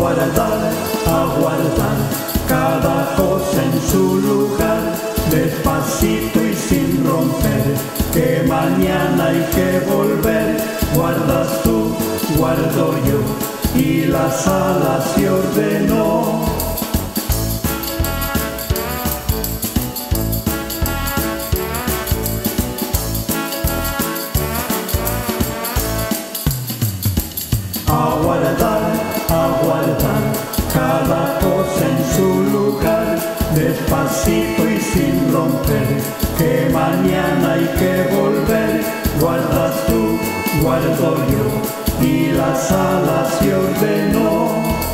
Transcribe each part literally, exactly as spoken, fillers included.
Aguardar, aguardar, cada cosa en su lugar, despacito y sin romper, que mañana hay que volver. Guardas tú, guardo yo, y la sala se ordenó. Aguardar, aguardar, cada cosa en su lugar, despacito y sin romper, que mañana hay que volver. Guardas tú, guardo yo, y la sala se ordenó.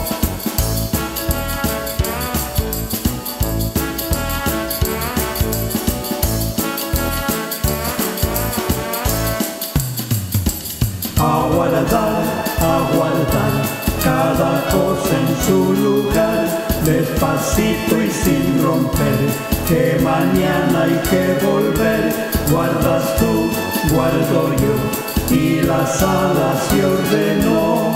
Aguardar, aguardar, cada cosa en su lugar, despacito y sin romper, que mañana hay que volver. Guardas tú, guardo yo, y la sala se ordenó.